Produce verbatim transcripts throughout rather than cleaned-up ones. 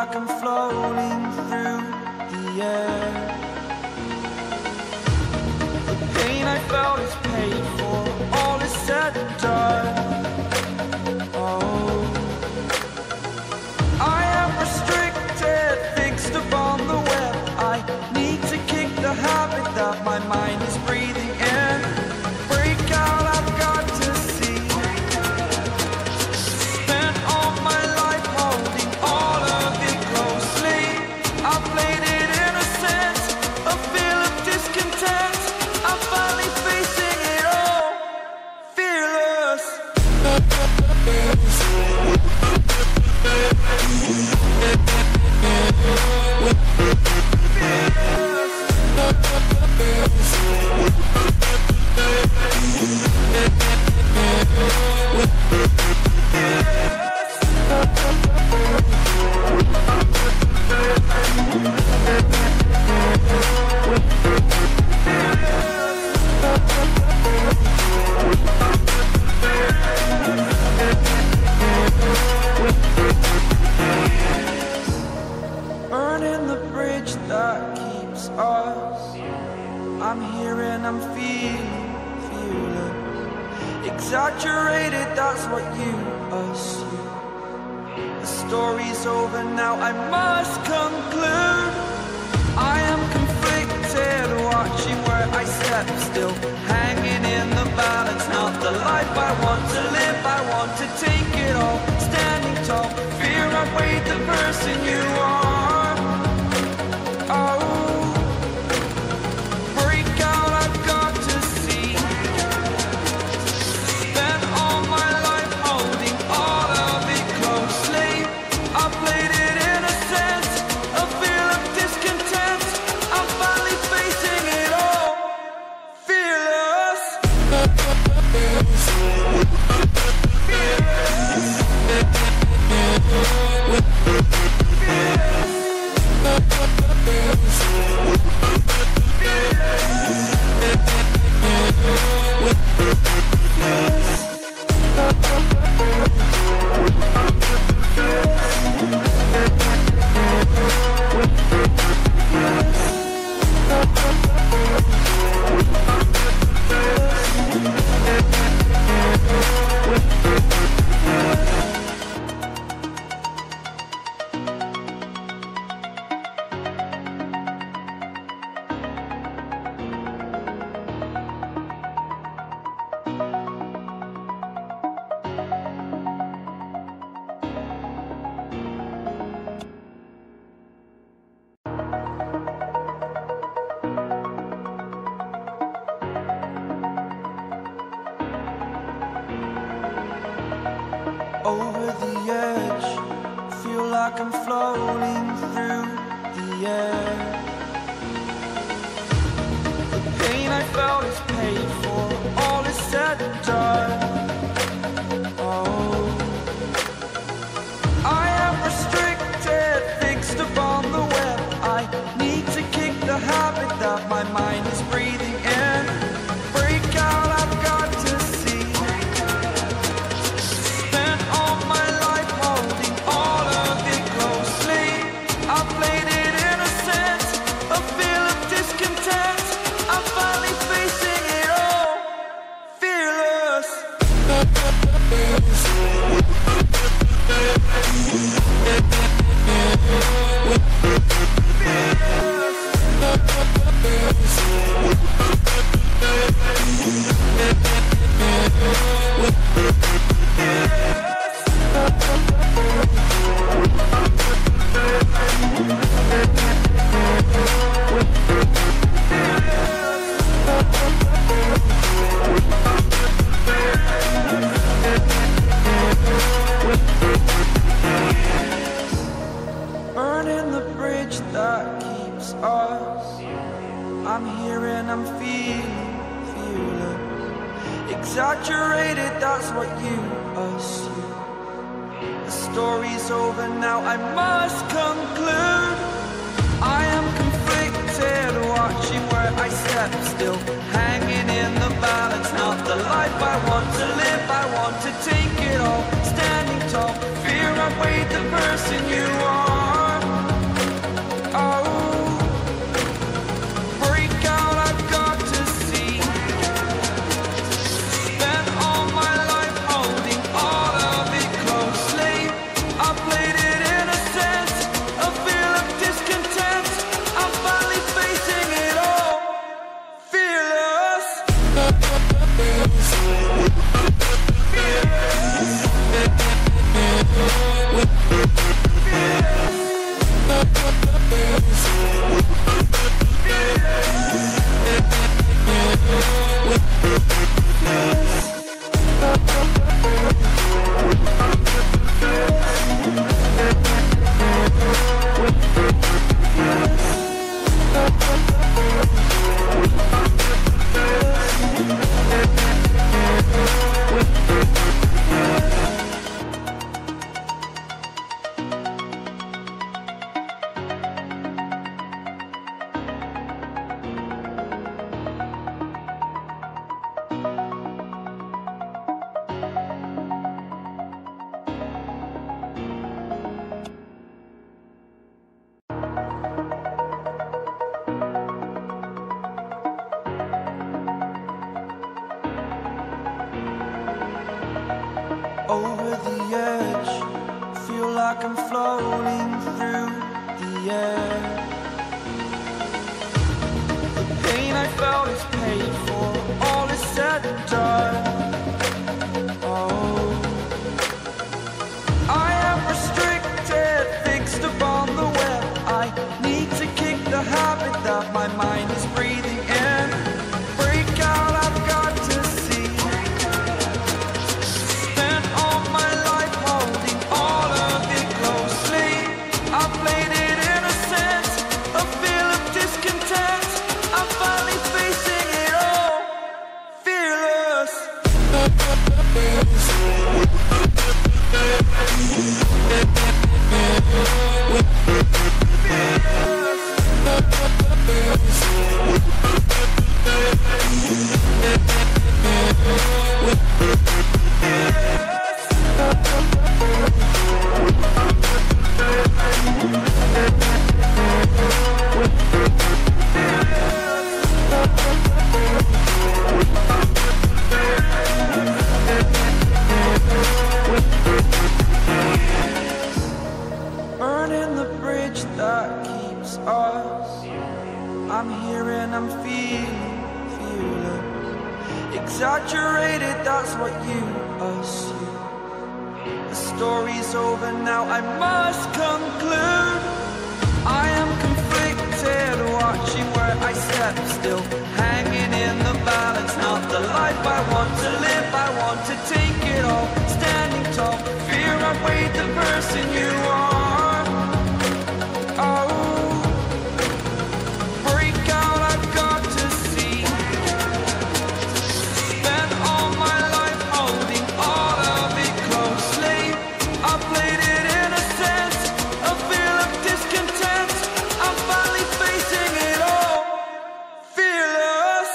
like I'm floating through the air. The pain I felt is paid for, all is said and done. Oh, I am restricted, fixed upon the web. I need to kick the habit that my mind is breathing in. Break out, I've got to see. Spent all my life holding all of it closely. I played it innocent, a feel of discontent. I'm finally facing it all, fearless. Burning the bridge that keeps us. I'm here and I'm feeling fearless. Exaggerated, that's what you assume. The story's over now, I must conclude. I am conflicted, watching where I step still, hanging in the balance. Not the life I want to live, I want to take it all. Standing tall, fear outweighed the person you are. Oh, break out, I've got to see. Spent all my life holding all of it closely. I played it innocent, a feel of discontent. I'm finally facing it all, fearless. Over the edge, feel like I'm floating through the air. The pain I felt is paid for, all is said and done. Oh, I am restricted, fixed upon the web. I need to kick the habit that my mind is breathing in. Break out, I've got to see. Spent all my life holding all of it closely. I played it innocent, a feel of discontent. I'm finally facing it all, fearless. Burning the bridge that keeps us. I'm here and I'm feeling fearless. Exaggerated, that's what you assume. The story's over now, I must conclude. I am conflicted, watching where I step still, hanging in the balance. Not the life I want to live, I want to take it all. Standing tall, fear outweighed the person you are. that my mind is breathing in. Break out, I've got to see. Spent all my life holding all of it closely. I played it innocent, a feel of discontent. I'm finally facing it all, fearless. Burning the bridge that keeps us. I'm here and I'm feeling, feeling exaggerated, that's what you assume. The story's over now, I must conclude. I am conflicted, watching where I step still, hanging in the balance. Not the life I want to live, I want to take it all. Standing tall, fear I've weighed the person you are. Oh, break out, I've got to see. Spent all my life holding all of it closely. I played it innocent, a feel of discontent. I'm finally facing it all, fearless.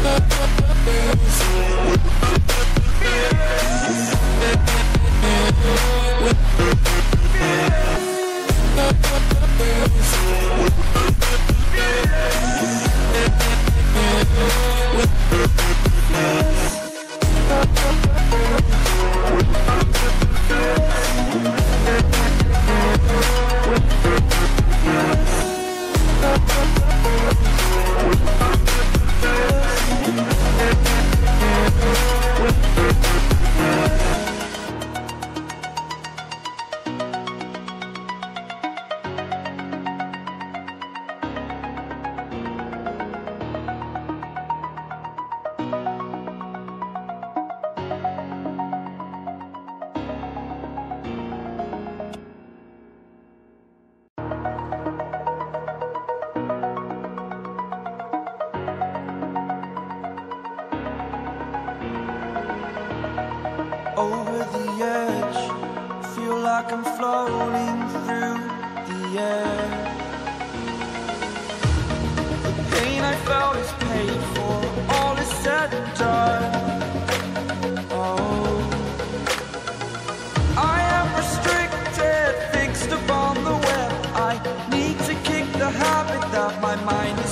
Over the edge, feel like I'm floating through the air. The pain I felt is paid for, all is said and done. Oh, I am restricted, fixed upon the web. I need to kick the habit that my mind